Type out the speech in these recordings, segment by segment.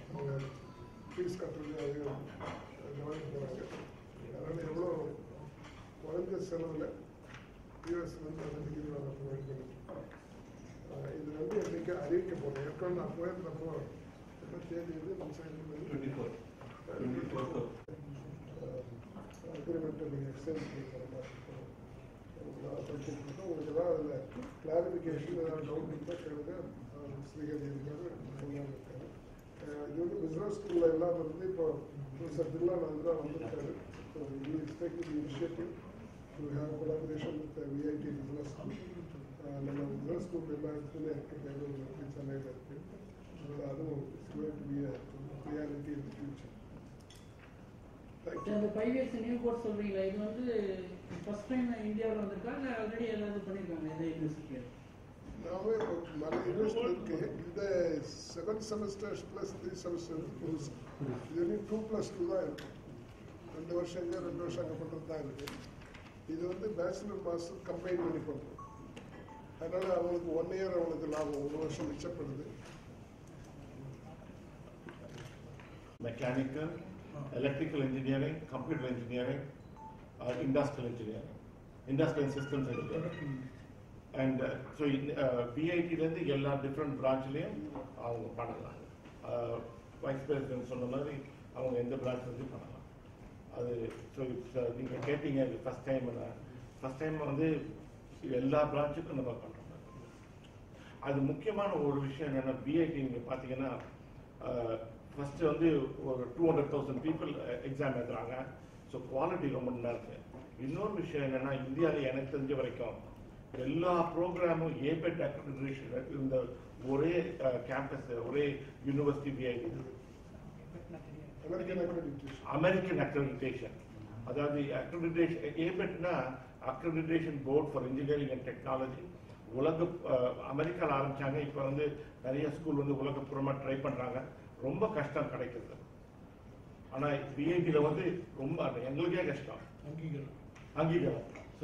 அவங்க ஃபீஸ் கட்டுறது அதையும் கவனிக்க போகிறாங்க. அதனால் எவ்வளோ குறைஞ்ச செலவில் யூஎஸ்லேருந்து அந்த டிகிரி வர ப்ரொவைட் பண்ணி இது வந்து என்றைக்கு அறிவிக்க போகிறேன். ஏற்கனவே நான் போயிருந்தப்போ என்ன தேதி இது நம்ம சைடு அக்ரிமெண்ட்டை நீங்கள் எக்ஸ்டென்ட் பண்ணிக்கிற மாதிரி படிச்சுட்டு உங்களுக்கு ஏதாவது அதில் கிளாரிஃபிகேஷன் ஏதாவது டவுட் இருந்தால் கேளுங்க. ஸ்ரீஹரி இருக்காரு இருக்காரு. இது வந்து பிஸ்னஸ் ஸ்கூலில் இல்லாமல் இருந்து இப்போ ப்ரொஃபஸர் தில்லான் தான் வந்திருக்காரு. So we expect the initiative to have collaboration with VIT business school. நம்ம பிஸ்னஸ் ஸ்கூல் எல்லா இடத்துலையும் இருக்குது, பெங்களூரில் இருக்குது, சென்னையில் இருக்குது. அதனால் அதுவும் it's going to be a reality in the future. இந்த 5 years நியூ கோர்ஸ் சொல்றீங்களா, இது வந்து ஃபர்ஸ்ட் டைம் இந்தியாவில் வந்திருக்கா இல்லை ஆல்ரெடி எல்லாரும் பண்ணியிருக்காங்க இந்த யூனிவர்சிட்டியில்? நாமே மற்ற யூனிவர்சிட்டி இருக்குது. இந்த 7 செமஸ்டர்ஸ் ப்ளஸ் 3 செமஸ்டர் கோர்ஸ் இது வந்து 2+2 தான் இருக்கும். 2 வருஷம் இங்கே 2 வருஷம் அங்கே பண்ணுறது தான் இருக்குது. இது வந்து பேச்சுலர் மாஸ்டர் கம்பைன் பண்ணி பண்ணுறோம். அதனால் அவங்களுக்கு 1 year அவங்களுக்கு லாபம், 1 வருஷம் மிச்சப்படுது. Mechanical, electrical engineering, computer engineering, industrial engineering, industrial systems engineering. And so VIT lendi ella different branch leyum avanga panalam. Vice president sonna mari avanga endha branch lendi panalam. Adu so neenga kettinga first time வந்து எல்லா branchukkum நம்ம பண்றோம். அது முக்கியமான ஒரு விஷயம் என்னன்னா VIT நீங்க பாத்தீங்கன்னா ஃபர்ஸ்ட் வந்து ஒரு 200,000 people எக்ஸாம் எழுதுறாங்க. ஸோ குவாலிட்டி ரொம்ப நல்லா இருக்கு. இன்னொரு விஷயம் என்னன்னா இந்தியாவில் எனக்கு தெரிஞ்ச வரைக்கும் எல்லா ப்ரோக்ராமும் ஏபெட் அக்ரிடிட்டேஷன் இந்த ஒரே கேம்பஸ் ஒரே யூனிவர்சிட்டி VIT அமெரிக்கன் அக்ரிடிட்டேஷன். அதாவது அக்ரிடிட்டேஷன் ஏபெட்னா accreditation board for engineering and technology. உலக அமெரிக்காவில் ஆரம்பிச்சாங்க. இப்போ வந்து நிறைய ஸ்கூல் வந்து உலகப்புறமா ட்ரை பண்றாங்க. ரொம்ப கஷ்டம் கிடைக்கிறது. ஆனால் VITல வந்து ரொம்ப எங்களுக்கே கஷ்டம் அங்கீகாரம். ஸோ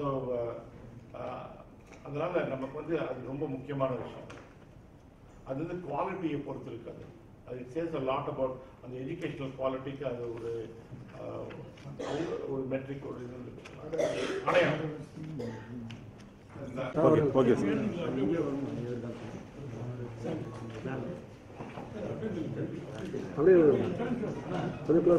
அதனால நமக்கு வந்து அது ரொம்ப முக்கியமான விஷயம். அது வந்து குவாலிட்டியை பொறுத்து இருக்காது. அது சேஸ் அ லாட் அபவுட் அந்த எஜுகேஷனல் குவாலிட்டிக்கு அது ஒரு மெட்ரிக் ஒரு இது அடையாளம். Okay sir. அப்படியே கொஞ்சம் க்ளோஸ்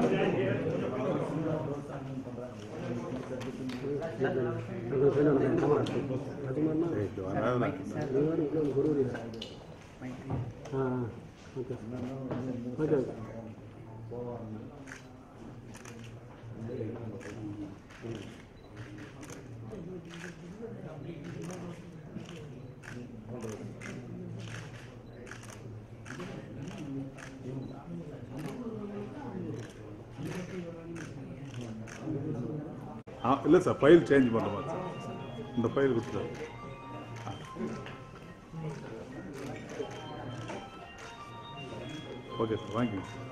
இல்லை சார், ஃபைல் சேஞ்ச் பண்ணுற மாதிரி சார். இந்த ஃபைல் கொடுத்துரு. Okay sir, thank you.